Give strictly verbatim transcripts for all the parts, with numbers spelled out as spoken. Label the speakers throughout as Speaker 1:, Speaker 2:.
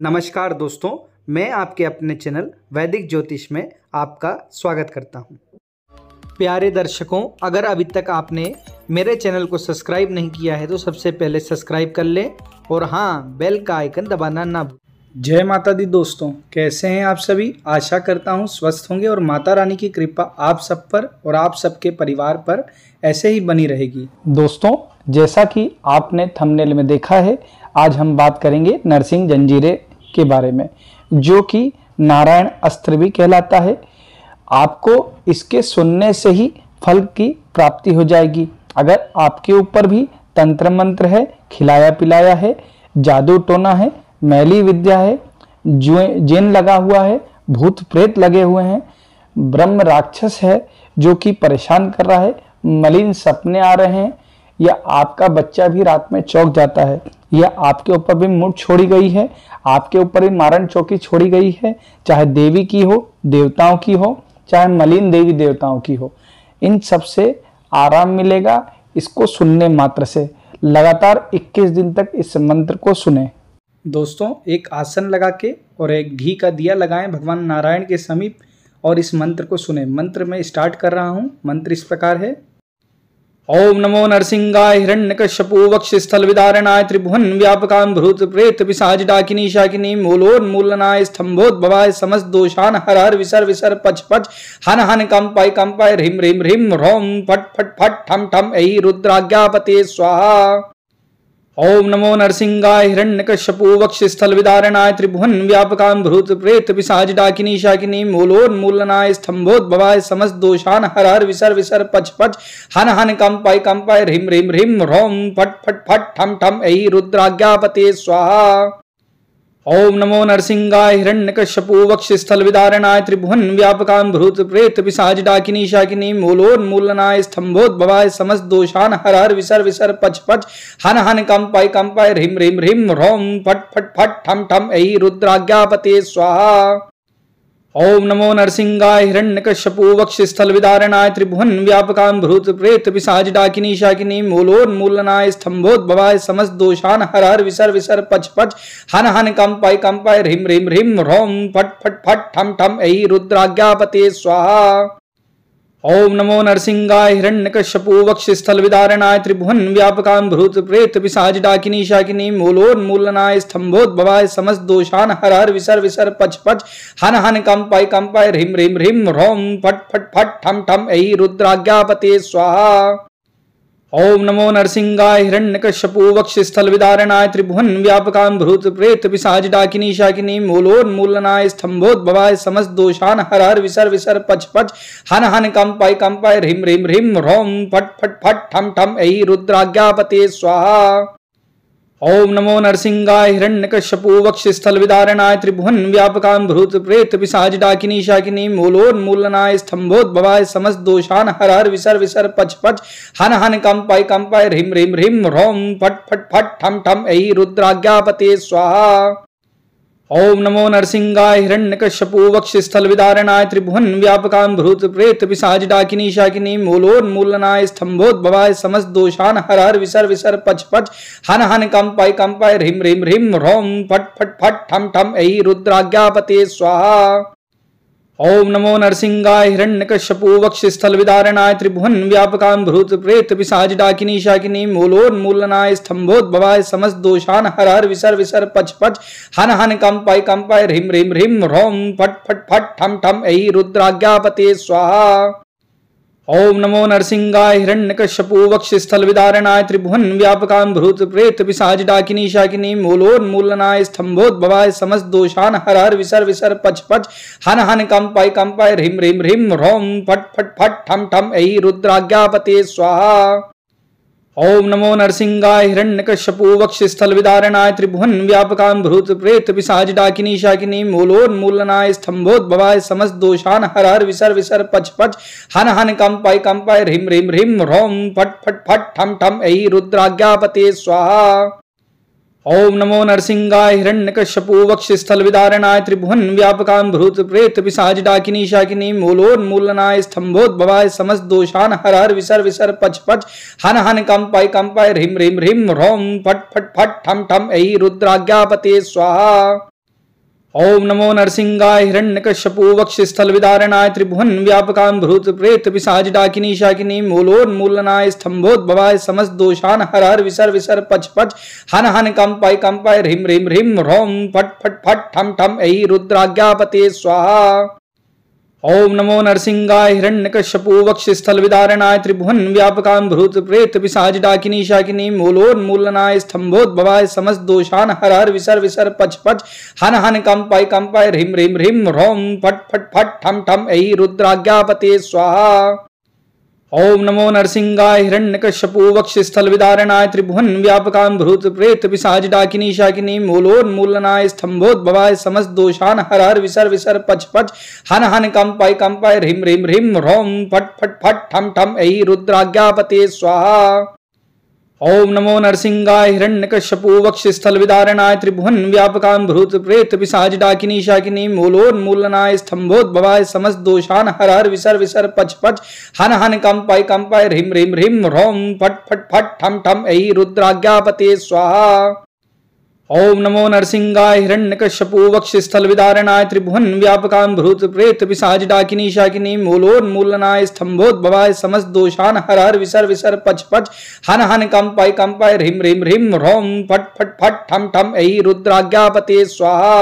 Speaker 1: नमस्कार दोस्तों, मैं आपके अपने चैनल वैदिक ज्योतिष में आपका स्वागत करता हूं। प्यारे दर्शकों, अगर अभी तक आपने मेरे चैनल को सब्सक्राइब नहीं किया है तो सबसे पहले सब्सक्राइब कर लें और हाँ, बेल का आइकन दबाना ना भूलें। जय माता दी दोस्तों, कैसे हैं आप सभी। आशा करता हूं स्वस्थ होंगे और माता रानी की कृपा आप सब पर और आप सबके परिवार पर ऐसे ही बनी रहेगी।
Speaker 2: दोस्तों, जैसा कि आपने थंबनेल में देखा है, आज हम बात करेंगे नरसिंह जंजीरे के बारे में, जो कि नारायण अस्त्र भी कहलाता है। आपको इसके सुनने से ही फल की प्राप्ति हो जाएगी। अगर आपके ऊपर भी तंत्र मंत्र है, खिलाया पिलाया है, जादू टोना है, मैली विद्या है, जिन लगा हुआ है, भूत प्रेत लगे हुए हैं, ब्रह्म राक्षस है जो कि परेशान कर रहा है, मलिन सपने आ रहे हैं, या आपका बच्चा भी रात में चौंक जाता है, या आपके ऊपर भी मुठ छोड़ी गई है, आपके ऊपर भी मारण चौकी छोड़ी गई है, चाहे देवी की हो, देवताओं की हो, चाहे मलिन देवी देवताओं की हो, इन सब से आराम मिलेगा इसको सुनने मात्र से। लगातार इक्कीस दिन तक इस मंत्र को सुने।
Speaker 1: दोस्तों, एक आसन लगा के और एक घी का दिया लगाएं भगवान नारायण के समीप और इस मंत्र को सुने। मंत्र में स्टार्ट कर रहा हूं। मंत्र इस प्रकार है। ओम नमो नरसिंहाय हिरण्यकश्यपु वक्षस्थल विदारणाय त्रिभुवन व्यापकां भूत प्रेत पिशाच डाकिनी शाकिनी मूलोन्मूलनाय स्तंभोद्भवाय समस्त दोषान हर हर विसर विसर पच पच हन हन कंपाय कंपाय ह्रीम ह्रीम ह्रीम रोम फट फट फट ठम ठम ऐ रुद्राज्ञापते स्वाहा। ओम नमो नरसिंहाय हिरण्यकश्यपु वक्षस्थल विदारणाय त्रिभुवन व्यापकां भूत प्रेत पिशाच डाकिनी शाकिनी मूलोन्मूलनाय स्तंभोद्भवाय समस्त दोषान हर हर विसर विसर पच पच हन हन कंपाय कंपाय ह्रीम ह्रीम ह्रीम रोम फट फट फट ठम ठम ऐ रुद्राज्ञापते स्वाहा। ओम नमो नरसिंहाय हिरण्यकश्यपु वक्षस्थल विदारणाय त्रिभुवन व्यापकां भूत प्रेत पिशाच डाकिनी शाकिनी मूलोन्मूलनाय स्तंभोद्भवाय समस्त दोषान हर हर विसर विसर पच पच हन हन कंपाय कंपाय ह्रीम ह्रीम ह्रीम रोम फट फट फट ठम ठम ऐ रुद्राज्ञापते स्वाहा। ओम नमो नरसिंहाय हिरण्यकश्यपु वक्षस्थल विदारणाय त्रिभुवन व्यापकां भूत प्रेत पिशाच डाकिनी शाकिनी मूलोन्मूलनाय स्तंभोद्भवाय समस्त दोषान हर हर विसर विसर पच पच हन हन कंपाय कंपाय ह्रीम ह्रीम ह्रीम रोम फट फट फट ठम ठम ऐ रुद्राज्ञापते स्वाहा। ओम नमो नरसिंहाय हिरण्यकश्यपु वक्षस्थल विदारणाय त्रिभुवन व्यापकां भूत प्रेत पिशाच डाकिनी शाकिनी मूलोन्मूलनाय स्तंभोद्भवाय समस्त दोषान हर हर विसर विसर पच पच हन हन कंपाय कंपाय ह्रीम ह्रीम ह्रीम रोम फट फट फट ठम ठम ऐ रुद्राज्ञापते स्वाहा। ओम नमो नरसिंहाय हिरण्यकश्यपु वक्षस्थल विदारणाय त्रिभुवन व्यापकां भूत प्रेत पिशाच डाकिनी शाकिनी मूलोन्मूलनाय स्तंभोद्भवाय समस्त दोषान हर हर विसर विसर पच पच हन हन कंपाय कंपाय ह्रीम ह्रीम ह्रीम रोम फट फट फट ठम ठम ऐ रुद्राज्ञापते स्वाहा। ओम नमो नरसिंहाय हिरण्यकश्यपु वक्षस्थल विदारणाय त्रिभुवन व्यापकां भूत प्रेत पिशाच डाकिनी शाकिनी मूलोन्मूलनाय स्तंभोद्भवाय समस्त दोषान हर हर विसर विसर पच पच हन हन कंपाय कंपाय ह्रीम ह्रीम ह्रीम रोम फट फट फट ठम ठम ऐ रुद्राज्ञापते स्वाहा। ओम नमो नरसिंहाय हिरण्यकश्यपु वक्षस्थल विदारणाय त्रिभुवन व्यापकां भूत प्रेत पिशाच डाकिनी शाकिनी मूलोन्मूलनाय स्तंभोद्भवाय समस्त दोषान हर हर विसर विसर पच पच हन हन कंपाय कंपाय ह्रीम ह्रीम ह्रीम रोम फट फट फट ठम ठम ऐ रुद्राज्ञापते स्वाहा। ओम नमो नरसिंहाय हिरण्यकश्यपु वक्षस्थल विदारणाय त्रिभुवन व्यापकां भूत प्रेत पिशाच डाकिनी शाकिनी मूलोन्मूलनाय स्तंभोद्भवाय समस्त दोषान हर हर विसर विसर पच पच हन हन कंपाय कंपाय ह्रीम ह्रीम ह्रीम रोम फट फट फट ठम ठम ऐ रुद्राज्ञापते स्वाहा। ओम नमो नरसिंहाय हिरण्यकश्यपु वक्षस्थल विदारणाय त्रिभुवन व्यापकां भूत प्रेत पिशाच डाकिनी शाकिनी मूलोन्मूलनाय स्तंभोद्भवाय समस्त दोषान हर हर विसर विसर पच पच हन हन कंपाय कंपाय ह्रीम ह्रीम ह्रीम रोम फट फट फट ठम ठम ऐ रुद्राज्ञापते स्वाहा। ओम नमो नरसिंहाय हिरण्यकश्यपु वक्षस्थल विदारणाय त्रिभुवन व्यापकां भूत प्रेत पिशाच डाकिनी शाकिनी मूलोन्मूलनाय स्तंभोद्भवाय समस्त दोषान हर हर विसर विसर पच पच हन हन कंपाय कंपाय ह्रीम ह्रीम ह्रीम रोम फट फट फट ठम ठम ऐ रुद्राज्ञापते स्वाहा। ओम नमो नरसिंहाय हिरण्यकश्यपु वक्षस्थल विदारणाय त्रिभुवन व्यापकां भूत प्रेत पिशाच डाकिनी शाकिनी मूलोन्मूलनाय स्तंभोद्भवाय समस्त दोषान हर हर विसर विसर पच पच हन हन कंपाय कंपाय ह्रीम ह्रीम ह्रीम रोम फट फट फट ठम ठम ऐ रुद्राज्ञापते स्वाहा। ओम नमो नरसिंहाय हिरण्यकश्यपु वक्षस्थल विदारणाय त्रिभुवन व्यापकां भूत प्रेत पिशाच डाकिनी शाकिनी मूलोन्मूलनाय स्तंभोद्भवाय समस्त दोषान हर हर विसर विसर पच पच हन हन कंपाय कंपाय ह्रीम ह्रीम ह्रीम ह्रौम फट फट फट ठम ठम ऐ रुद्राज्ञापते स्वाहा। ओम नमो नरसिंहाय हिरण्यकश्यपु वक्षस्थल विदारणाय त्रिभुवन व्यापकां भूत प्रेत पिशाच डाकिनी शाकिनी मूलोन्मूलनाय स्तंभोद्भवाय समस्त दोषान हर हर विसर विसर पच पच हन हन कंपाय कंपाय ह्रीम ह्रीम ह्रीम ह्रौम फट फट फट ठम ठम ऐ रुद्राज्ञापते स्वाहा। ओम नमो नरसिंहाय हिरण्यकश्यपु वक्षस्थल विदारणाय त्रिभुवन व्यापकां भूत प्रेत पिशाच डाकिनी शाकिनी मूलोन्मूलनाय स्तंभोद्भवाय समस्त दोषान हर हर विसर विसर पच पच हन हन कंपाय कंपाय ह्रीम ह्रीम ह्रीम ह्रौम फट फट फट ठम ठम ऐ रुद्राज्ञापते स्वाहा। ओम नमो नरसिंहाय हिरण्यकश्यपु वक्षस्थल विदारणाय त्रिभुवन व्यापकां भूत प्रेत पिशाच डाकिनी शाकिनी मूलोन्मूलनाय स्तंभोद्भवाय समस्त दोषान हर हर विसर विसर पच पच हन हन कंपाय कंपाय ह्रीम ह्रीम ह्रीम ह्रौम फट फट फट ठम ठम ऐ रुद्राज्ञापते स्वाहा। ओम नमो नरसिंहाय हिरण्यकश्यपु वक्षस्थल विदारणाय त्रिभुवन व्यापकां भूत प्रेत पिशाच डाकिनी शाकिनी मूलोन्मूलनाय स्तंभोद्भवाय समस्त दोषान हर हर विसर विसर पच पच हन हन कंपाय कंपाय ह्रीम ह्रीम ह्रीम ह्रौम फट फट फट ठम ठम ऐ रुद्राज्ञापते स्वाहा।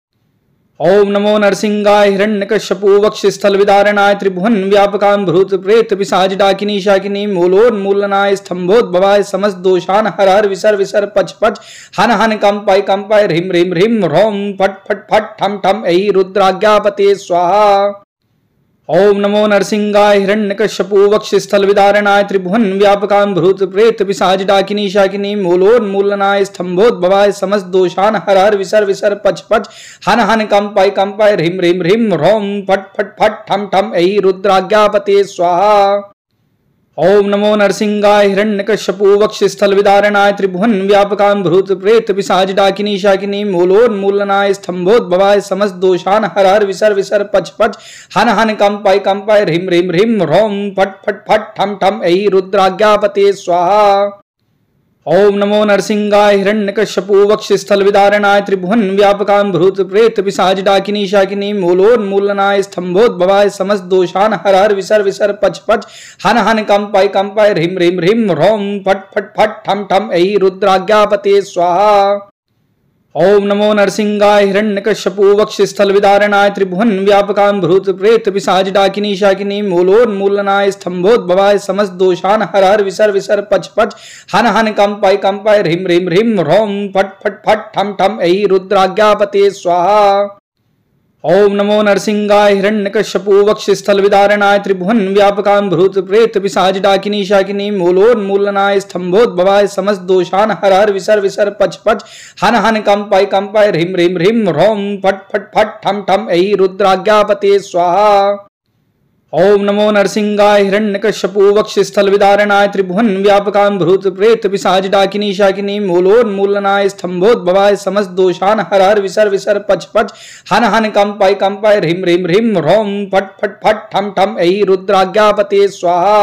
Speaker 1: ओम नमो नरसिंहाय हिरण्यकश्यपु वक्षस्थल विदारणाय त्रिभुवन व्यापकां भूत प्रेत पिशाच डाकिनी शाकिनी मूलोन्मूलनाय स्तंभोद्भवाय समस्त दोषान हर हर विसर विसर पच पच हन हन कंपाय कंपाय ह्रीम ह्रीम ह्रीम ह्रौम फट फट फट ठम ठम ऐ रुद्राज्ञापते स्वाहा। ओम नमो नरसिंहाय हिरण्यकश्यपु वक्षस्थल विदारणाय त्रिभुवन व्यापकां भूत प्रेत पिशाच डाकिनी शाकिनी मूलोन्मूलनाय स्तंभोद्भवाय समस्त दोषान हर हर विसर विसर पच पच हन हन कंपाय कंपाय ह्रीम ह्रीम ह्रीम ह्रौम फट फट फट ठम ठम ऐ रुद्राज्ञापते स्वाहा। ओम नमो नरसिंहाय हिरण्यकश्यपु वक्षस्थल विदारणाय त्रिभुवन व्यापकां भूत प्रेत पिशाच डाकिनी शाकिनी मूलोन्मूलनाय स्तंभोद्भवाय समस्त दोषान हर हर विसर विसर पच पच हन हन कंपाय कंपाय ह्रीम ह्रीम ह्रीम ह्रौम फट फट फट ठम ठम ऐ रुद्राज्ञापते स्वाहा। ओम नमो नरसिंहाय हिरण्यकश्यपु वक्षस्थल विदारणाय त्रिभुवन व्यापकां भूत प्रेत पिशाच डाकिनी शाकिनी मूलोन्मूलनाय स्तंभोद्भवाय समस्त दोषान हर हर विसर विसर पच पच हन हन कंपाय कंपाय ह्रीम ह्रीम ह्रीम ह्रौम फट फट फट ठम ठम ऐ रुद्राज्ञापते स्वाहा। ओम नमो नरसिंहाय हिरण्यकश्यपु वक्षस्थल विदारणाय त्रिभुवन व्यापकां भूत प्रेत पिशाच डाकिनी शाकिनी मूलोन्मूलनाय स्तंभोद्भवाय समस्त दोषान हर हर विसर विसर पच पच हन हन कंपाय कंपाय ह्रीम ह्रीम ह्रीम ह्रौम फट फट फट ठम ठम ऐ रुद्राज्ञापते स्वाहा। ओम नमो नरसिंहाय हिरण्यकश्यपु वक्षस्थल विदारणाय त्रिभुवन व्यापकां भूत प्रेत पिशाच डाकिनी शाकिनी मूलोन्मूलनाय स्तंभोद्भवाय समस्त दोषान हर हर विसर विसर पच पच हन हन कंपाय कंपाय ह्रीम ह्रीम ह्रीम ह्रौम फट फट फट ठम ठम ऐ रुद्राज्ञापते स्वाहा। ओम नमो नरसिंहाय हिरण्यकश्यपु वक्षस्थल विदारणाय त्रिभुवन व्यापकां भूत प्रेत पिशाच डाकिनी शाकिनी मूलोन्मूलनाय स्तंभोद्भवाय समस्त दोषान हर हर विसर विसर पच पच हन हन कंपाय कंपाय ह्रीम ह्रीम ह्रीम ह्रौम फट फट फट ठम ठम ऐ रुद्राज्ञापते स्वाहा।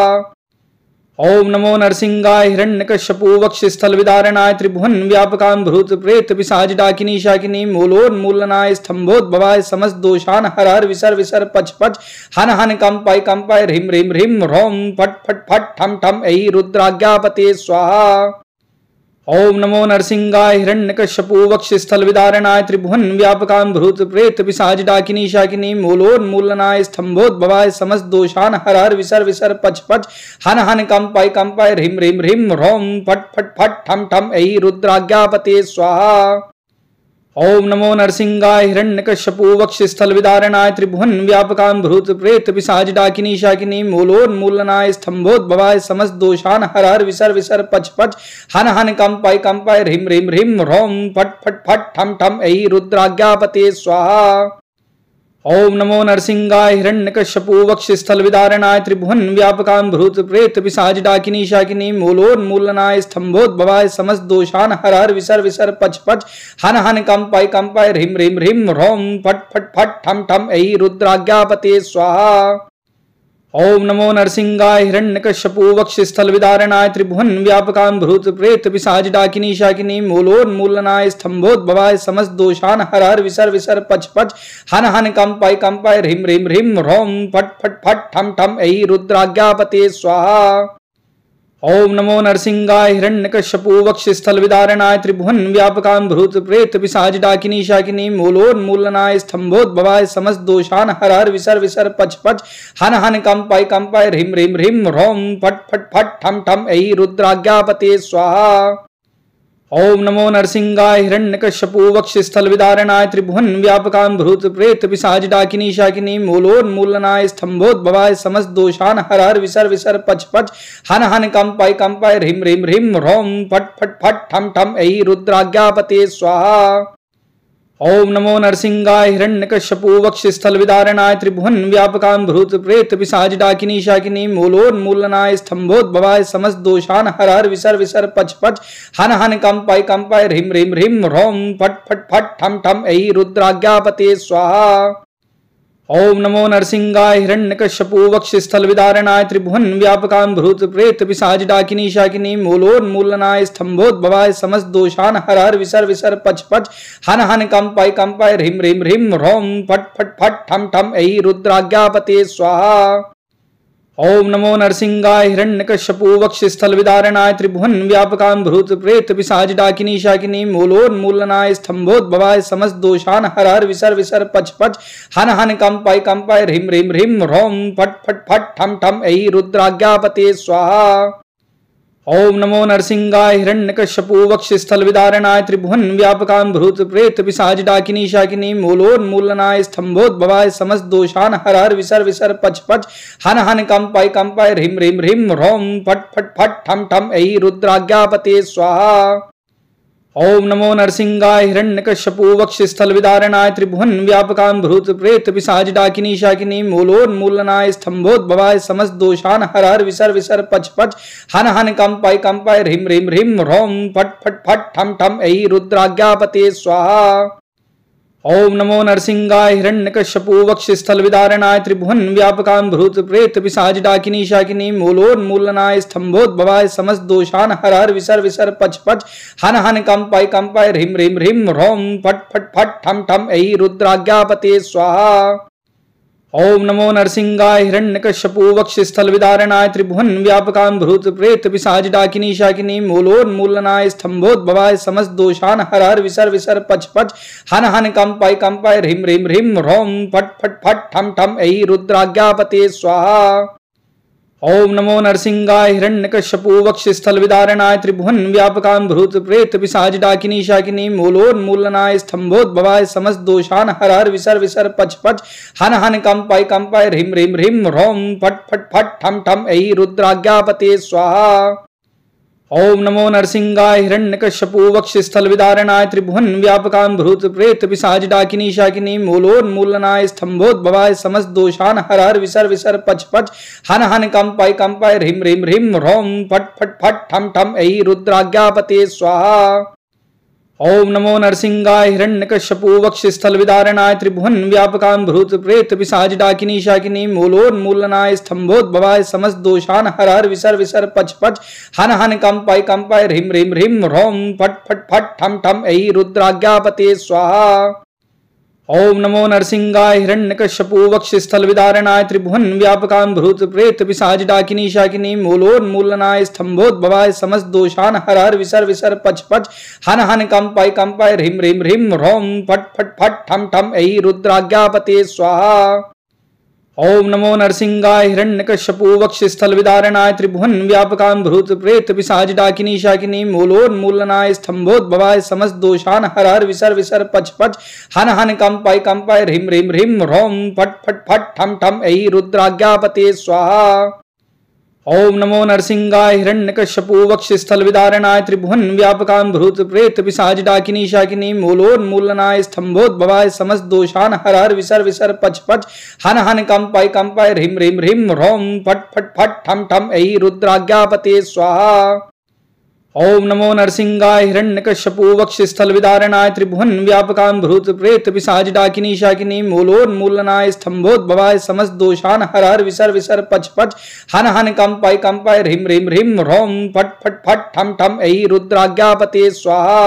Speaker 1: ओम नमो नरसिंहाय हिरण्यकश्यपु वक्षस्थल विदारणाय त्रिभुवन व्यापकां भूत प्रेत पिशाच डाकिनी शाकिनी मूलोन्मूलनाय स्तंभोद्भवाय समस्त दोषान हर हर विसर विसर पच पच हन हन कंपाय कंपाय ह्रीम ह्रीम ह्रीम ह्रौम फट फट फट ठम ठम ऐ रुद्राज्ञापते स्वाहा। ओम नमो नरसिंहाय हिरण्यकश्यपु वक्षस्थल विदारणाय त्रिभुवन व्यापकां भूत प्रेत पिशाच डाकिनी शाकिनी मूलोन्मूलनाय स्तंभोद्भवाय समस्त दोषान हर हर विसर विसर पच पच हन हन कंपाय कंपाय ह्रीम ह्रीम ह्रीम ह्रौम फट फट फट ठम ठम ऐ रुद्राज्ञापते स्वाहा। ओम नमो नरसिंहाय हिरण्यकश्यपु वक्षस्थल विदारणाय त्रिभुवन व्यापकां भूत प्रेत पिशाच डाकिनी शाकिनी मूलोन्मूलनाय स्तंभोद्भवाय समस्त दोषान हर हर विसर विसर पच पच हन हन कंपाय कंपाय ह्रीम ह्रीम ह्रीम ह्रौम फट फट फट ठम ठम ऐ रुद्राज्ञापते स्वाहा। ओम नमो नरसिंहाय हिरण्यकश्यपु वक्षस्थल विदारणाय त्रिभुवन व्यापकां भूत प्रेत पिशाच डाकिनी शाकिनी मूलोन्मूलनाय स्तंभोद्भवाय समस्त दोषान हर हर विसर विसर पच पच हन हन कंपाय कंपाय ह्रीम ह्रीम ह्रीम ह्रौम फट फट फट ठम ठम ऐ रुद्राज्ञापते स्वाहा। ओम नमो नरसिंहाय हिरण्यकश्यपु वक्षस्थल विदारणाय त्रिभुवन व्यापकां भूत प्रेत पिशाच डाकिनी शाकिनी मूलोन्मूलनाय स्तंभोद्भवाय समस्त दोषान हर हर विसर विसर पच पच हन हन कंपाय कंपाय ह्रीम ह्रीम ह्रीम ह्रौम फट फट फट ठम ठम ऐ रुद्राज्ञापते स्वाहा। ओम नमो नरसिंहाय हिरण्यकश्यपु वक्षस्थल विदारणाय त्रिभुवन व्यापकां भूत प्रेत पिशाच डाकिनी शाकिनी मूलोन्मूलनाय स्तंभोद्भवाय समस्त दोषान हर हर विसर विसर पच पच हन हन कंपाय कंपाय ह्रीम ह्रीम ह्रीम ह्रौम फट फट फट ठम ठम ऐ रुद्राज्ञापते स्वाहा। ओम नमो नरसिंहाय हिरण्यकश्यपु वक्षस्थल विदारणाय त्रिभुवन व्यापकां भूत प्रेत पिशाच डाकिनी शाकिनी मूलोन्मूलनाय स्तंभोद्भवाय समस्त दोषान हर हर विसर विसर पच पच हन हन कंपाय कंपाय ह्रीम ह्रीम ह्रीम ह्रौम फट फट फट ठम ठम ऐ रुद्राज्ञापते स्वाहा। ओम नमो नरसिंहाय हिरण्यकश्यपु वक्षस्थल विदारणाय त्रिभुवन व्यापकां भूत प्रेत पिशाच डाकिनी शाकिनी मूलोन्मूलनाय स्तंभोद्भवाय समस्त दोषान हर हर विसर विसर पच पच हन हन कंपाय कंपाय ह्रीम ह्रीम ह्रीम ह्रौम फट फट फट ठम ठम ऐ रुद्राज्ञापते स्वाहा। ओम नमो नरसिंहाय हिरण्यकश्यपु वक्षस्थल विदारणाय त्रिभुवन व्यापकां भूत प्रेत पिशाच डाकिनी शाकिनी मूलोन्मूलनाय स्तंभोद्भवाय समस्त दोषान हर हर विसर विसर पच पच हन हन कंपाय कंपाय ह्रीम ह्रीम ह्रीम ह्रौम फट फट फट ठम ठम ऐ रुद्राज्ञापते स्वाहा। ओम नमो नरसिंहाय हिरण्यकश्यपु वक्षस्थल विदारणाय त्रिभुवन व्यापकां भूत प्रेत पिशाच डाकिनी शाकिनी मूलोन्मूलनाय स्तंभोद्भवाय समस्त दोषान हर हर विसर विसर पच पच हन हन कंपाय कंपाय ह्रीम ह्रीम ह्रीम ह्रौम फट फट फट ठम ठम ऐ रुद्राज्ञापते स्वाहा। ओम नमो नरसिंहाय हिरण्यकश्यपु वक्षस्थल विदारणाय त्रिभुवन व्यापकां भूत प्रेत पिशाच डाकिनी शाकिनी मूलोन्मूलनाय स्तंभोद्भवाय समस्त दोषान हर हर विसर विसर पच पच हन हन कंपाय कंपाय ह्रीम ह्रीम ह्रीम ह्रौम फट फट फट ठम ठम ऐ रुद्राज्ञापते स्वाहा। ओम नमो नरसिंहाय हिरण्यकश्यपु वक्षस्थल विदारणाय त्रिभुवन व्यापकां भूत प्रेत पिशाच डाकिनी शाकिनी मूलोन्मूलनाय स्तंभोद्भवाय समस्त दोषान हर हर विसर विसर पच पच हन हन कंपाय कंपाय ह्रीम ह्रीम ह्रीम ह्रौम फट फट फट ठम ठम ऐ रुद्राज्ञापते स्वाहा। ओम नमो नरसिंहाय हिरण्यकश्यपु वक्षस्थल विदारणाय त्रिभुवन व्यापकां भूत प्रेत पिशाच डाकिनी शाकिनी मूलोन्मूलनाय स्तंभोद्भवाय समस्त दोषान हर हर विसर विसर पच पच हन हन कंपाय कंपाय ह्रीम ह्रीम ह्रीम ह्रौम फट फट फट ठम ठम ऐ रुद्राज्ञापते स्वाहा। ओम नमो नरसिंहाय हिरण्यकश्यपु वक्षस्थल विदारणाय त्रिभुवन व्यापकां भूत प्रेत पिशाच डाकिनी शाकिनी मूलोन्मूलनाय स्तंभोद्भवाय समस्त दोषान हर हर विसर विसर पच पच हन हन कंपाय कंपाय ह्रीम ह्रीम ह्रीम ह्रौम फट फट फट ठम ठम ऐ रुद्राज्ञापते स्वाहा। ओम नमो नरसिंहाय हिरण्यकश्यपु वक्षस्थल विदारणाय त्रिभुवन व्यापकां भूत प्रेत पिशाच डाकिनी शाकिनी मूलोन्मूलनाय स्तंभोद्भवाय समस्त दोषान हर हर विसर विसर पच पच हन हन कंपाय कंपाय ह्रीम ह्रीम ह्रीम ह्रौम फट फट फट ठम ठम ऐ रुद्राज्ञापते स्वाहा। ओम नमो नरसिंहाय हिरण्यकश्यपु वक्षस्थल विदारणाय त्रिभुवन व्यापकां भूत प्रेत पिशाच डाकिनी शाकिनी मूलोन्मूलनाय स्तंभोद्भवाय समस्त दोषान हर हर विसर विसर पच पच हन हन कंपाय कंपाय ह्रीम ह्रीम ह्रीम ह्रौम फट फट फट ठम ठम ऐ रुद्राज्ञापते स्वाहा। ओम नमो नरसिंहाय हिरण्यकश्यपु वक्षस्थल विदारणाय त्रिभुवन व्यापकां भूत प्रेत पिशाच डाकिनी शाकिनी मूलोन्मूलनाय स्तंभोद्भवाय समस्त दोषान हर हर विसर विसर पच पच हन हन कंपाय कंपाय ह्रीम ह्रीम ह्रीम ह्रौम फट फट फट ठम ठम ऐ रुद्राज्ञापते स्वाहा। ओम नमो नरसिंहाय हिरण्यकश्यपु वक्षस्थल विदारणाय त्रिभुवन व्यापकां भूत प्रेत पिशाच डाकिनी शाकिनी मूलोन्मूलनाय स्तंभोद्भवाय समस्त दोषान हर हर विसर विसर पच पच हन हन कंपाय कंपाय ह्रीम ह्रीम ह्रीम ह्रौम फट फट फट ठम ठम ऐ रुद्राज्ञापते स्वाहा। ओम नमो नरसिंहाय हिरण्यकश्यपु वक्षस्थल विदारणाय त्रिभुवन व्यापकां भूत प्रेत पिशाच डाकिनी शाकिनी मूलोन्मूलनाय स्तंभोद्भवाय समस्त दोषान हर हर विसर विसर पच पच हन हन कंपाय कंपाय ह्रीम ह्रीम ह्रीम ह्रौम फट फट फट ठम ठम ऐ रुद्राज्ञापते स्वाहा। ओम नमो नरसिंहाय हिरण्यकश्यपु वक्षस्थल विदारणाय त्रिभुवन व्यापकां भूत प्रेत पिशाच डाकिनी शाकिनी मूलोन्मूलनाय स्तंभोद्भवाय समस्त दोषान हर हर विसर विसर पच पच हन हन कंपाय कंपाय ह्रीम ह्रीम ह्रीम ह्रौम फट फट फट ठम ठम ऐ रुद्राज्ञापते स्वाहा। ओम नमो नरसिंहाय हिरण्यकश्यपु वक्षस्थल विदारणाय त्रिभुवन व्यापकां भूत प्रेत पिशाच डाकिनी शाकिनी मूलोन्मूलनाय स्तंभोद्भवाय समस्त दोषान हर हर विसर विसर पच पच हन हन कंपाय कंपाय ह्रीम ह्रीम ह्रीम ह्रोम फट फट फट ठम ठम ऐ रुद्राज्ञापते स्वाहा।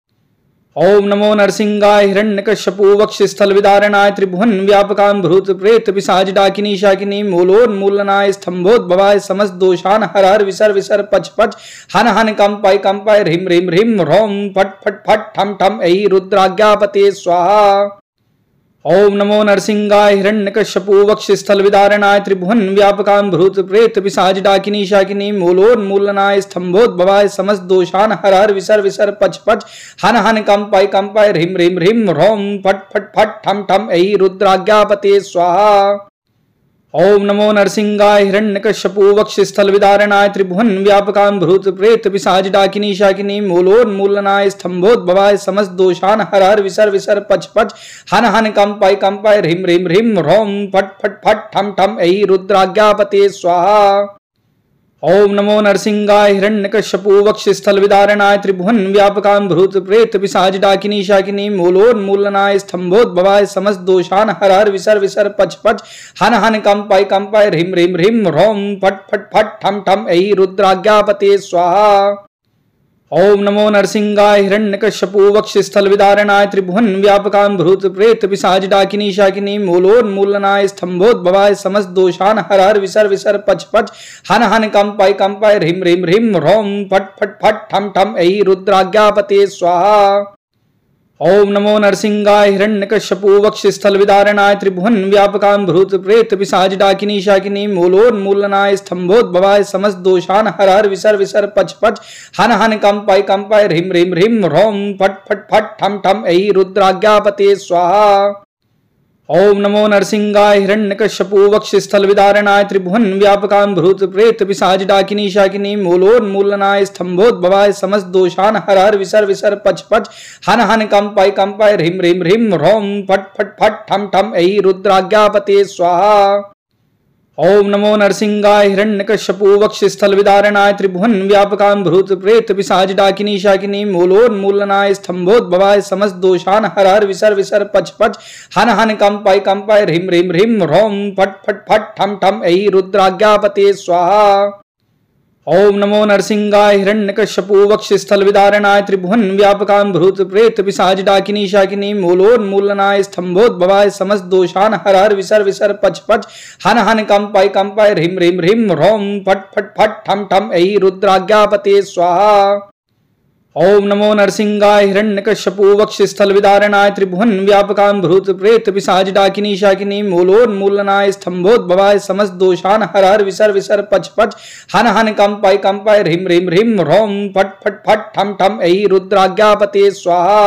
Speaker 1: ओम नमो नरसिंहाय हिरण्यकश्यपु वक्षस्थल विदारणाय त्रिभुवन व्यापकां भूत प्रेत पिशाच डाकिनी शाकिनी मूलोन्मूलनाय स्तंभोद्भवाय समस्त दोषान हर हर विसर विसर पच पच हन हन कंपाय कंपाय ह्रीम ह्रीम ह्रीम ह्रोम फट फट फट ठम ठम ऐ रुद्राज्ञापते स्वाहा। ओम नमो नरसिंहाय हिरण्यकश्यपु वक्षस्थल विदारणाय त्रिभुवन व्यापकां भूत प्रेत पिशाच डाकिनी शाकिनी मूलोन्मूलनाय स्तंभोद्भवाय समस्त दोषान हर हर विसर विसर पच पच हन हन कंपाय कंपाय ह्रीम ह्रीम ह्रीम ह्रोम फट फट फट ठम ठम ऐ रुद्राज्ञापते स्वाहा। ओम नमो नरसिंहाय हिरण्यकश्यपु वक्षस्थल विदारणाय त्रिभुवन व्यापकां भूत प्रेत पिशाच डाकिनी शाकिनी मूलोन्मूलनाय स्तंभोद्भवाय समस्त दोषान हर हर विसर विसर पच पच हन हन कंपाय कंपाय ह्रीम ह्रीम ह्रीम ह्रोम फट फट फट ठम ठम ऐ रुद्राज्ञापते स्वाहा। ओम नमो नरसिंहाय हिरण्यकश्यपु वक्षस्थल विदारणाय त्रिभुवन व्यापकां भूत प्रेत पिशाच डाकिनी शाकिनी मूलोन्मूलनाय स्तंभोद्भवाय समस्त दोषान हर हर विसर विसर पच पच हन हन कंपाय कंपाय ह्रीम ह्रीम ह्रीम ह्रोम फट फट फट ठम ठम ऐ रुद्राज्ञापते स्वाहा। ओम नमो नरसिंहाय हिरण्यकश्यपु वक्षस्थल विदारणाय त्रिभुवन व्यापकां भूत प्रेत पिशाच डाकिनी शाकिनी मूलोन्मूलनाय स्तंभोद्भवाय समस्त दोषान हर हर विसर विसर पच पच हन हन कंपाय कंपाय ह्रीम ह्रीम ह्रीम ह्रोम फट फट फट ठम ठम ऐ रुद्राज्ञापते स्वाहा। ओम नमो नरसिंहाय हिरण्यकश्यपु वक्षस्थल विदारणाय त्रिभुवन व्यापकां भूत प्रेत पिशाच डाकिनी शाकिनी मूलोन्मूलनाय स्तंभोद्भवाय समस्त दोषान हर हर विसर विसर पच पच हन हन कंपाय कंपाय ह्रीम ह्रीम ह्रीम ह्रोम फट फट फट ठम ठम ऐ रुद्राज्ञापते स्वाहा। ओम नमो नरसिंहाय हिरण्यकश्यपु वक्षस्थल विदारणाय त्रिभुवन व्यापकां भूत प्रेत पिशाच डाकिनी शाकिनी मूलोन्मूलनाय स्तंभोद्भवाय समस्त दोषान हर हर विसर विसर पच पच हन हन कंपाय कंपाय ह्रीम ह्रीम ह्रीम ह्रोम फट फट फट ठम ठम ऐ रुद्राज्ञापते स्वाहा। ओम नमो नरसिंहाय हिरण्यकश्यपु वक्षस्थल विदारणाय त्रिभुवन व्यापकां भूत प्रेत पिशाच डाकिनी शाकिनी मूलोन्मूलनाय स्तंभोद्भवाय समस्त दोषान हर हर विसर विसर पच पच हन हन कंपाय कंपाय ह्रीम ह्रीम ह्रीम ह्रोम फट फट फट ठम ठम ऐ रुद्राज्ञापते स्वाहा। ओम नमो नरसिंहाय हिरण्यकश्यपु वक्षस्थल विदारणाय त्रिभुवन व्यापकां भूत प्रेत पिशाच डाकिनी शाकिनी मूलोन्मूलनाय स्तंभोद्भवाय समस्त दोषान हर हर विसर विसर पच पच हन हन कंपाय कंपाय ह्रीम ह्रीम ह्रीम ह्रोम फट फट फट ठम ठम ऐ रुद्राज्ञापते स्वाहा। ओम नमो नरसिंहाय हिरण्यकश्यपु वक्षस्थल विदारणाय त्रिभुवन व्यापकां भूत प्रेत पिशाच डाकिनी शाकिनी मूलोन्मूलनाय स्तंभोद्भवाय समस्त दोषान हर हर विसर विसर पच पच हन हन कंपाय कंपाय ह्रीम ह्रीम ह्रीम ह्रोम फट फट फट ठम ठम ऐ रुद्राज्ञापते स्वाहा।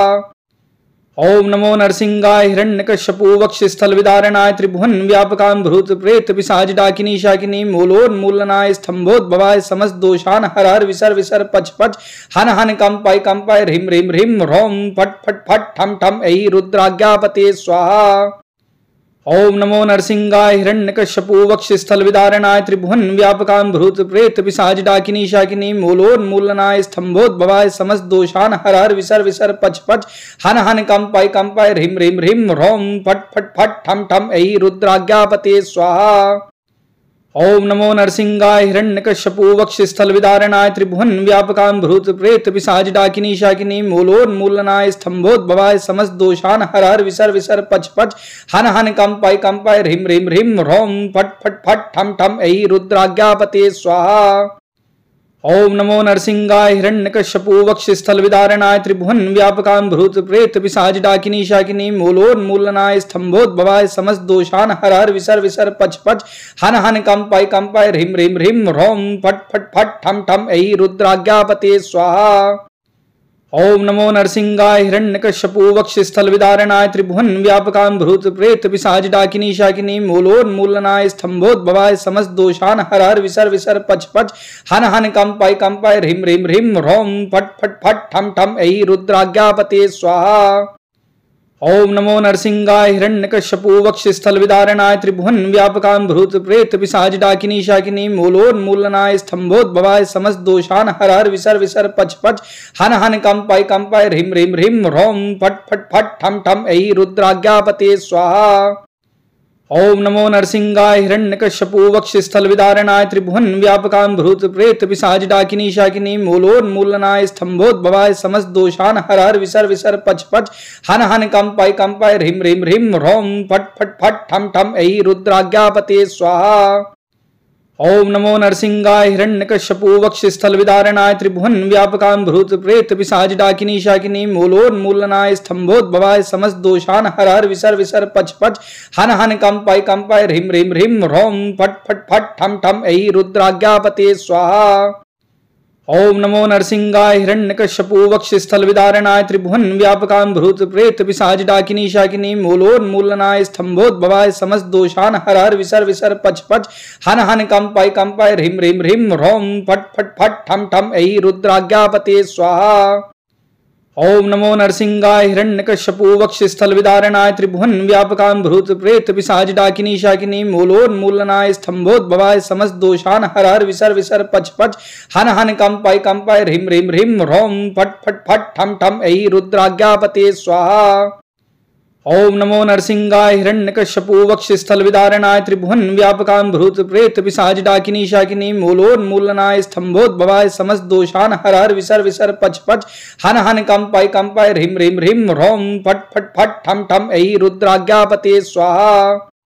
Speaker 1: ओम नमो नरसिंहाय हिरण्यकश्यपु वक्षस्थल विदारणाय त्रिभुवन व्यापकां भूत प्रेत पिशाच डाकिनी शाकिनी मूलोन्मूलनाय स्तंभोद्भवाय समस्त दोषान हर हर विसर विसर पच पच हन हन कंपाय कंपाय ह्रीम ह्रीम ह्रीम ह्रोम फट फट फट ठम ठम ऐ रुद्राज्ञापते स्वाहा। ओम नमो नरसिंहाय हिरण्यकश्यपु वक्षस्थल विदारणाय त्रिभुवन व्यापकां भूत प्रेत पिशाच डाकिनी शाकिनी मूलोन्मूलनाय स्तंभोद्भवाय समस्त दोषान हर हर विसर विसर पच पच हन हन कंपाय कंपाय ह्रीम ह्रीम ह्रीम ह्रोम फट फट फट ठम ठम ऐ रुद्राज्ञापते स्वाहा। ओम नमो नरसिंहाय हिरण्यकश्यपु वक्षस्थल विदारणाय त्रिभुवन व्यापकां भूत प्रेत पिशाच डाकिनी शाकिनी मूलोन्मूलनाय स्तंभोद्भवाय समस्त दोषान हर हर विसर विसर पच पच हन हन कंपाय कंपाय ह्रीम ह्रीम ह्रीम ह्रोम फट फट फट ठम ठम ऐ रुद्राज्ञापते स्वाहा। ओम नमो नरसिंहाय हिरण्यकश्यपु वक्षस्थल विदारणाय त्रिभुवन व्यापकां भूत प्रेत पिशाच डाकिनी शाकिनी मूलोन्मूलनाय स्तंभोद्भवाय समस्त दोषान हर हर विसर विसर पच पच हन हन कंपाय कंपाय ह्रीम ह्रीम ह्रीम ह्रोम फट फट फट ठम ठम ऐ रुद्राज्ञापते स्वाहा। ओम नमो नरसिंहाय हिरण्यकश्यपु वक्षस्थल विदारणाय त्रिभुवन व्यापकां भूत प्रेत पिशाच डाकिनी शाकिनी मूलोन्मूलनाय स्तंभोद्भवाय समस्त दोषान हर हर विसर विसर पच पच हन हन कंपाय कंपाय ह्रीम ह्रीम ह्रीम ह्रोम फट फट फट ठम ठम ऐ रुद्राज्ञापते स्वाहा। ओम नमो नरसिंहाय हिरण्यकश्यपु वक्षस्थल विदारणाय त्रिभुवन व्यापकां भूत प्रेत पिशाच डाकिनी शाकिनी मूलोन्मूलनाय स्तंभोद्भवाय समस्त दोषान हर हर विसर विसर पच पच हन हन कंपाय कंपाय ह्रीम ह्रीम ह्रीम रोम फट फट फट ठम ठम ऐ रुद्राज्ञापते स्वाहा। ओम नमो नरसिंहाय हिरण्यकश्यपु वक्षस्थल विदारणाय त्रिभुवन व्यापकां भूत प्रेत पिशाच डाकिनी शाकिनी मूलोन्मूलनाय स्तंभोद्भवाय समस्त दोषान हर हर विसर विसर पच पच हन हन कंपाय कंपाय ह्रीम ह्रीम ह्रीम रोम फट फट फट ठम ठम ऐ रुद्राज्ञापते स्वाहा। ओम नमो नरसिंहाय हिरण्यकश्यपु वक्षस्थल विदारणाय त्रिभुवन व्यापकां भूत प्रेत पिशाच डाकिनी शाकिनी मूलोन्मूलनाय स्तंभोद्भवाय समस्त दोषान हर हर विसर विसर पच पच हन हन कंपाय कंपाय ह्रीम ह्रीम ह्रीम रोम फट फट फट ठम ठम ऐ रुद्राज्ञापते स्वाहा। ओम नमो नरसिंहाय हिरण्यकश्यपु वक्षस्थल विदारणाय त्रिभुवन व्यापकां भूत प्रेत पिशाच डाकिनी शाकिनी मूलोन्मूलनाय स्तंभोद्भवाय समस्त दोषान हर हर विसर विसर पच पच हन हन कंपाय कंपाय ह्रीम ह्रीम ह्रीम रोम फट फट फट ठम ठम ऐ रुद्राज्ञापते स्वाहा। ओम नमो नरसिंहाय हिरण्यकश्यपु वक्षस्थल विदारणाय त्रिभुवन व्यापकां भूत प्रेत पिशाच डाकिनी शाकिनी मूलोन्मूलनाय स्तंभोद्भवाय समस्त दोषान हर हर विसर विसर पच पच हन हन कंपाय कंपाय ह्रीम ह्रीम ह्रीम रोम फट फट फट ठम ठम ऐ रुद्राज्ञापते स्वाहा। ओम नमो नरसिंहाय हिरण्यकश्यपु वक्षस्थल विदारणाय त्रिभुवन व्यापकां भूत प्रेत पिशाच डाकिनी शाकिनी मूलोन्मूलनाय स्तंभोद्भवाय समस्त दोषान हर हर विसर विसर पच पच हन हन कंपाय कंपाय ह्रीम ह्रीम ह्रीम रोम फट फट फट ठम ठम ऐ रुद्राज्ञापते स्वाहा।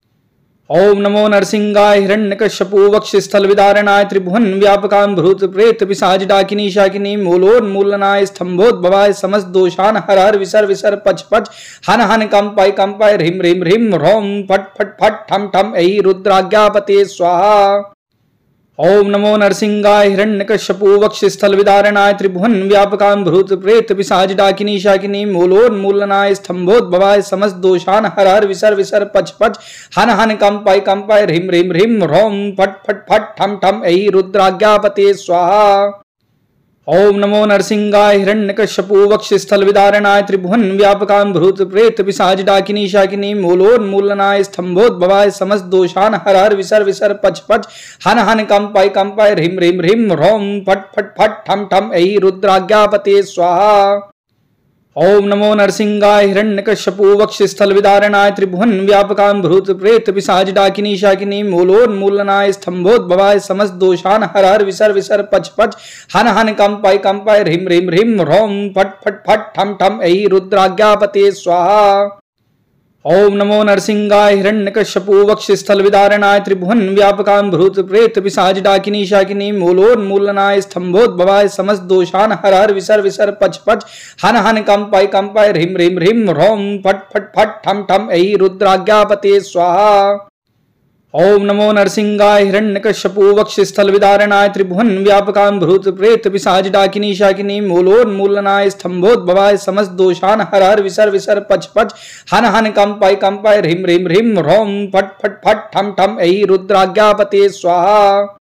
Speaker 1: ओम नमो नरसिंहाय हिरण्यकश्यपु वक्षस्थल विदारणाय त्रिभुवन व्यापकां भूत प्रेत पिशाच डाकिनी शाकिनी मूलोन्मूलनाय स्तंभोद्भवाय समस्त दोषान हर हर विसर विसर पच पच हन हन कंपाय कंपाय ह्रीम ह्रीम ह्रीम रोम फट फट फट ठम ठम ऐ रुद्राज्ञापते स्वाहा। ओम नमो नरसिंहाय हिरण्यकश्यपु वक्षस्थल विदारणाय त्रिभुवन व्यापकां भूत प्रेत पिशाच डाकिनी शाकिनी मूलोन्मूलनाय स्तंभोद्भवाय समस्त दोषान हर हर विसर विसर पच पच हन हन कंपाय कंपाय ह्रीम ह्रीम ह्रीम रोम फट फट फट ठम ठम ऐ रुद्राज्ञापते स्वाहा। ओम नमो नरसिंहाय हिरण्यकश्यपु वक्षस्थल विदारणाय त्रिभुवन व्यापकां भूत प्रेत पिशाच डाकिनी शाकिनी मूलोन्मूलनाय स्तंभोद्भवाय समस्त दोषान हर हर विसर विसर पच पच हन हन कंपाय कंपाय ह्रीम ह्रीम ह्रीम रोम फट फट फट ठम ठम ऐ रुद्राज्ञापते स्वाहा। ओम नमो नरसिंहाय हिरण्यकश्यपु वक्षस्थल विदारणाय त्रिभुवन व्यापकां भूत प्रेत पिशाच डाकिनी शाकिनी मूलोन्मूलनाय स्तंभोद्भवाय समस्त दोषान हर हर विसर विसर पच पच हन हन कंपाय कंपाय ह्रीम ह्रीम ह्रीम रोम फट फट फट ठम ठम ऐ रुद्राज्ञापते स्वाहा। ओम नमो नरसिंहाय हिरण्यकश्यपु वक्षस्थल विदारणाय त्रिभुवन व्यापकां भूत प्रेत पिशाच डाकिनी शाकिनी मूलोन्मूलनाय स्तंभोद्भवाय समस्त दोषान हर हर विसर विसर पच पच हन हन कंपाय कंपाय ह्रीम ह्रीम ह्रीम रोम फट फट फट ठम ठम ऐ रुद्राज्ञापते स्वाहा। ओम नमो नरसिंहाय हिरण्यकश्यपु वक्षस्थल विदारणाय त्रिभुवन व्यापकां भूत प्रेत पिशाच डाकिनी शाकिनी मूलोन्मूलनाय स्तंभोद्भवाय समस्त दोषान हर हर विसर विसर पच पच हन हन कंपाय कंपाय ह्रीम ह्रीम ह्रीम रोम फट फट फट ठम ठम ऐ रुद्राज्ञापते स्वाहा।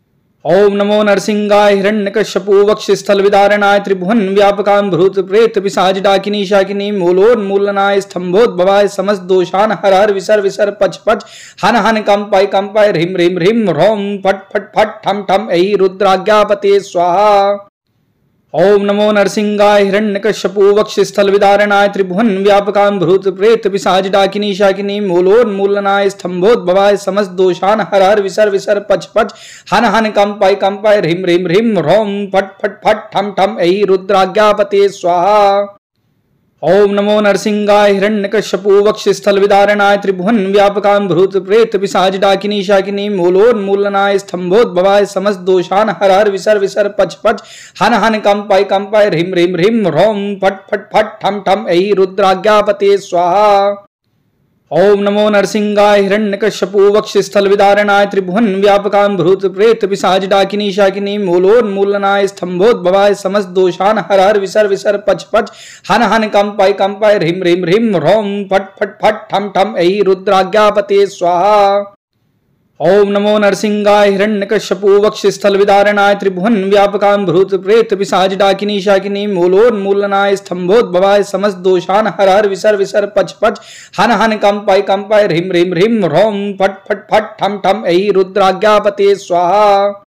Speaker 1: ओम नमो नरसिंहाय हिरण्यकश्यपु वक्षस्थल विदारणाय त्रिभुवन व्यापकां भूत प्रेत पिशाच डाकिनी शाकिनी मूलोन्मूलनाय स्तंभोद्भवाय समस्त दोषान हर हर विसर विसर पच पच हन हन कंपाय कंपाय ह्रीम ह्रीम ह्रीम रोम फट फट फट ठम ठम ऐ रुद्राज्ञापते स्वाहा। ओम नमो नरसिंहाय हिरण्यकश्यपु वक्षस्थल विदारणाय त्रिभुवन व्यापकां भूत प्रेत पिशाच डाकिनी शाकिनी मूलोन्मूलनाय स्तंभोद्भवाय समस्त दोषान हर हर विसर विसर पच पच हन हन कंपाय कंपाय ह्रीम ह्रीम ह्रीम रोम फट फट फट ठम ठम ऐ रुद्राज्ञापते स्वाहा। ओम नमो नरसिंहाय हिरण्यकश्यपु वक्षस्थल विदारणाय त्रिभुवन व्यापकां भूत प्रेत पिशाच डाकिनी शाकिनी मूलोन्मूलनाय स्तंभोद्भवाय समस्त दोषान हर हर विसर विसर पच पच हन हन कंपाय कंपाय ह्रीम ह्रीम ह्रीम रोम फट फट फट ठम ठम ऐ रुद्राज्ञापते स्वाहा। ओम नमो नरसिंहाय हिरण्यकश्यपु वक्षस्थल विदारणाय त्रिभुवन व्यापकां भूत प्रेत पिशाच डाकिनी शाकिनी मूलोन्मूलनाय स्तंभोद्भवाय समस्त दोषान हर हर विसर विसर पच पच हन हन कंपाय कंपाय ह्रीम ह्रीम ह्रीम रोम फट फट फट ठम ठम ऐ रुद्राज्ञापते स्वाहा। ओम नमो नरसिंहाय हिरण्यकश्यपु वक्षस्थल विदारणाय त्रिभुवन व्यापकां भूत प्रेत पिशाच डाकिनी शाकिनी मूलोन्मूलनाय स्तंभोद्भवाय समस्त दोषान हर हर विसर विसर पच पच हन हन कंपाय कंपाय ह्रीम ह्रीम ह्रीम ह्रौम फट फट फट ठम ठम ऐ रुद्राज्ञापते स्वाहा।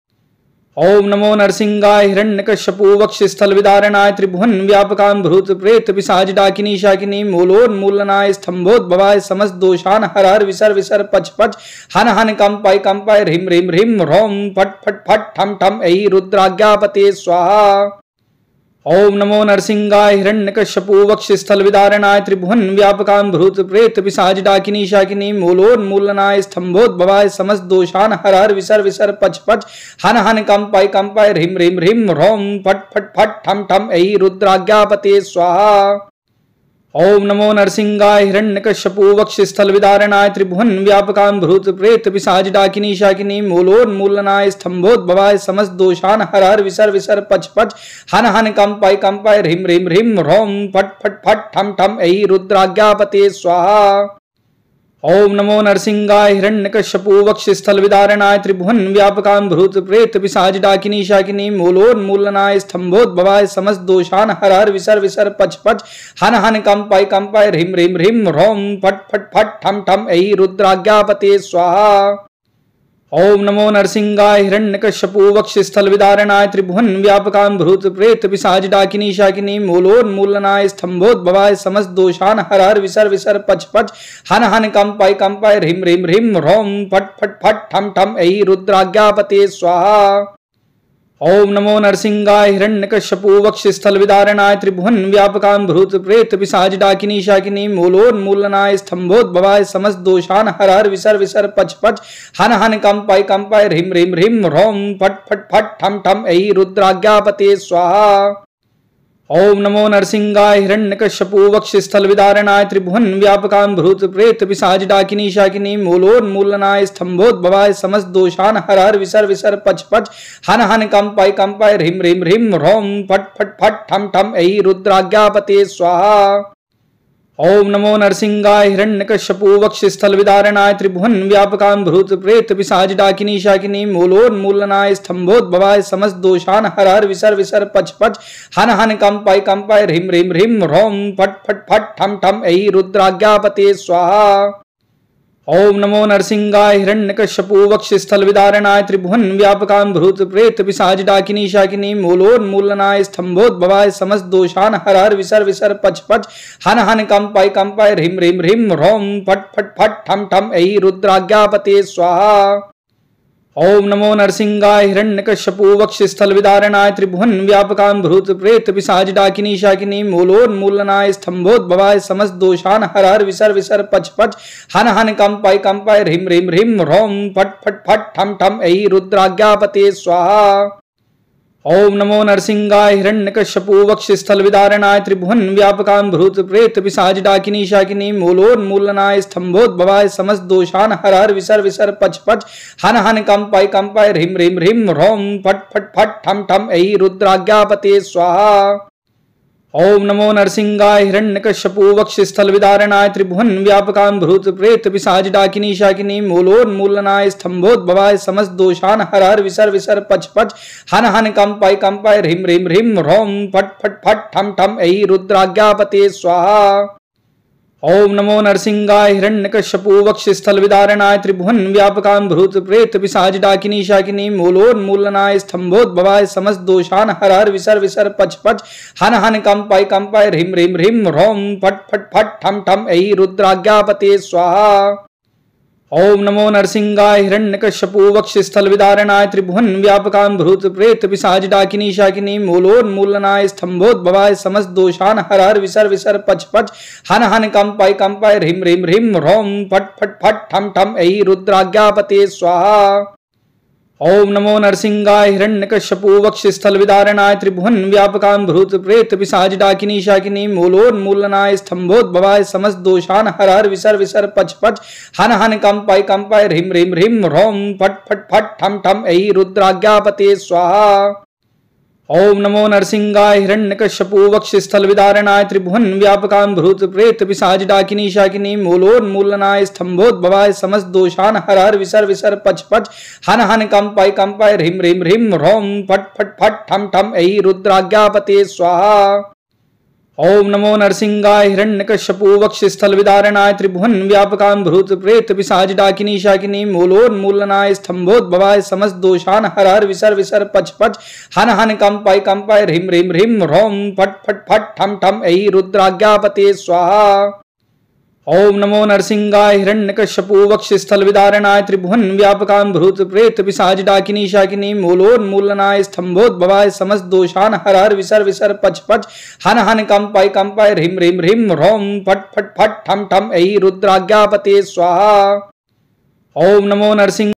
Speaker 1: ओम नमो नरसिंहाय हिरण्यकश्यपु वक्षस्थल विदारणाय त्रिभुवन व्यापकां भूत प्रेत पिशाच डाकिनी शाकिनी मूलोन्मूलनाय स्तंभोद्भवाय समस्त दोषान हर हर विसर विसर पच पच हन हन कंपाय कंपाय ह्रीम ह्रीम ह्रीम ह्रौम फट फट फट ठम ठम ऐ रुद्राज्ञापते स्वाहा। ओम नमो नरसिंहाय हिरण्यकश्यपु वक्षस्थल विदारणाय त्रिभुवन व्यापकां भूत प्रेत पिशाच डाकिनी शाकिनी मूलोन्मूलनाय स्तंभोद्भवाय समस्त दोषान हर हर विसर विसर पच पच हन हन कंपाय कंपाय ह्रीम ह्रीम ह्रीम ह्रौम फट फट फट ठम ठम ऐ रुद्राज्ञापते स्वाहा। ओम नमो नरसिंहाय हिरण्यकश्यपु वक्षस्थल विदारणाय त्रिभुवन व्यापकां भूत प्रेत पिशाच डाकिनी शाकिनी मूलोन्मूलनाय स्तंभोद्भवाय समस्त दोषान हर हर विसर विसर पच पच हन हन कंपाय कंपाय ह्रीम ह्रीम ह्रीम ह्रौम फट फट फट ठम ठम ऐ रुद्राज्ञापते स्वाहा। ओम नमो नरसिंहाय हिरण्यकश्यपु वक्षस्थल विदारणाय त्रिभुवन व्यापकां भूत प्रेत पिशाच डाकिनी शाकिनी मूलोन्मूलनाय स्तंभोद्भवाय समस्त दोषान हर हर विसर विसर पच पच हन हन कंपाय कंपाय ह्रीम ह्रीम ह्रीम ह्रौम फट फट फट ठम ठम ऐ रुद्राज्ञापते स्वाहा। ओम नमो नरसिंहाय हिरण्यकश्यपु वक्षस्थल विदारणाय त्रिभुवन व्यापकां भूत प्रेत पिशाच डाकिनी शाकिनी मूलोन्मूलनाय स्तंभोद्भवाय समस्त दोषान हर हर विसर विसर पच पच हन हन कंपाय कंपाय ह्रीम ह्रीम ह्रीम ह्रौम फट फट फट ठम ठम ऐ रुद्राज्ञापते स्वाहा। ओम नमो नरसिंहाय हिरण्यकश्यपु वक्षस्थल विदारणाय त्रिभुवन व्यापकां भूत प्रेत पिशाच डाकिनी शाकिनी मूलोन्मूलनाय स्तंभोद्भवाय समस्त दोषान हर हर विसर विसर पच पच हन हन कंपाय कंपाय ह्रीम ह्रीम ह्रीम ह्रौम फट फट फट ठम ठम ऐ रुद्राज्ञापते स्वाहा। ओम नमो नरसिंहाय हिरण्यकश्यपु वक्षस्थल विदारणाय त्रिभुवन व्यापकां भूत प्रेत पिशाच डाकिनी शाकिनी मूलोन्मूलनाय स्तंभोद्भवाय समस्त दोषान हर हर विसर विसर पच पच हन हन कंपाय कंपाय ह्रीम ह्रीम ह्रीम ह्रौम फट फट फट ठम ठम ऐ रुद्राज्ञापते स्वाहा। ओम नमो नरसिंहाय हिरण्यकश्यपु वक्षस्थल विदारणाय त्रिभुवन व्यापकां भूत प्रेत पिशाच डाकिनी शाकिनी मूलोन्मूलनाय स्तंभोद्भवाय समस्त दोषान हर हर विसर विसर पच पच हन हन कंपाय कंपाय ह्रीम ह्रीम ह्रीम ह्रौम फट फट फट ठम ठम ऐ रुद्राज्ञापते स्वाहा। ओम नमो नरसिंहाय हिरण्यकश्यपु वक्षस्थल विदारणाय त्रिभुवन व्यापकां भूत प्रेत पिशाच डाकिनी शाकिनी मूलोन्मूलनाय स्तंभोद्भवाय समस्त दोषान हर हर विसर विसर पच पच हन हन कंपाय कंपाय ह्रीम ह्रीम ह्रीम ह्रौम फट फट फट ठम ठम ऐ रुद्राज्ञापते स्वाहा। ओम नमो नरसिंहाय हिरण्यकश्यपु वक्षस्थल विदारणाय त्रिभुवन व्यापकां भूत प्रेत पिशाच डाकिनी शाकिनी मूलोन्मूलनाय स्तंभोद्भवाय समस्त दोषान हर हर विसर विसर पच पच हन हन कंपाय कंपाय ह्रीम ह्रीम ह्रीम ह्रौम फट फट फट ठम ठम ऐ रुद्राज्ञापते स्वाहा। ओम नमो नरसिंहाय हिरण्यकश्यपु वक्षस्थल विदारणाय त्रिभुवन व्यापकां भूत प्रेत पिशाच डाकिनी शाकिनी मूलोन्मूलनाय स्तंभोद्भवाय समस्त दोषान हर हर विसर विसर पच पच हन हन कंपाय कंपाय ह्रीम ह्रीम ह्रीम ह्रौम फट फट फट ठम ठम ऐ रुद्राज्ञापते स्वाहा। ओम नमो नरसिंहाय हिरण्यकश्यपु वक्षस्थल विदारणाय त्रिभुवन व्यापकां भूत प्रेत पिशाच डाकिनी शाकिनी मूलोन्मूलनाय स्तंभोद्भवाय समस्त दोषान हर हर विसर विसर पच पच हन हन कंपाय कंपाय ह्रीम ह्रीम ह्रीम ह्रौम फट फट फट ठम ठम ऐ रुद्राज्ञापते स्वाहा। ओम नमो नरसिंहाय हिरण्यकश्यपु वक्षस्थल विदारणाय त्रिभुवन व्यापकां भूत प्रेत पिशाच डाकिनी शाकिनी मूलोन्मूलनाय स्तंभोद्भवाय समस्त दोषान हर हर विसर विसर पच पच हन हन कंपाय कंपाय ह्रीम ह्रीम ह्रीम ह्रौम फट फट फट ठम ठम ऐ रुद्राज्ञापते स्वाहा। ओम नमो नरसिंहाय हिरण्यकश्यपु वक्षस्थल विदारणाय त्रिभुवन व्यापकां भूत प्रेत पिशाच डाकिनी शाकिनी मूलोन्मूलनाय स्तंभोद्भवाय समस्त दोषान हर हर विसर विसर पच पच हन हन कंपाय कंपाय ह्रीम ह्रीम ह्रीम ह्रौम फट फट फट ठम ठम ऐ रुद्राज्ञापते स्वाहा। ओम नमो नरसिंहाय हिरण्यकश्यपु वक्षस्थल विदारणाय त्रिभुवन व्यापकां भूत प्रेत पिशाच डाकिनी शाकिनी मूलोन्मूलनाय स्तंभोद्भवाय समस्त दोषान हर हर विसर विसर पच पच हन हन कंपाय कंपाय ह्रीम ह्रीम ह्रीम ह्रौम फट फट फट ठम ठम ऐ रुद्राज्ञापते स्वाहा। ओम नमो नरसिंहाय हिरण्यकश्यपो वक्षस्थल विदारणाय त्रिभुवन व्यापकां भूत प्रेत पिशाच डाकिनी शाकिनी मूलोन्मूलनाय स्तंभोद्भवाय समस्त दोषान हर हर विसर विसर पच पच हन हन कंपाय कंपाय ह्रीम ह्रीम ह्रीम ह्रौम फट फट फट ठम ठम ऐ रुद्राज्ञापते स्वाहा। ओम नमो नरसिंहाय हिरण्यकश्यपो वक्षस्थल विदारणाय त्रिभुवन व्यापकां भूत प्रेत पिशाच डाकिनी शाकिनी मूलोन्मूलनाय स्तंभोद्भवाय समस्त दोषान हर हर विसर विसर पच पच हन हन कंपाय कंपाय ह्रीम ह्रीम ह्रीम ह्रौम फट फट फट ठम ठम ऐ रुद्राज्ञापते स्वाहा। ओम नमो नरसिंहाय हिरण्यकश्यपो वक्षस्थल विदारणाय त्रिभुवन व्यापकां भूत प्रेत पिशाच डाकिनी शाकिनी मूलोन्मूलनाय स्तंभोद्भवाय समस्त दोषान हर हर विसर विसर पच पच हन हन कंपाय कंपाय ह्रीम ह्रीम ह्रीम ह्रौम फट फट फट ठम ठम ऐ रुद्राज्ञापते स्वाहा। ओम नमो नरसिंह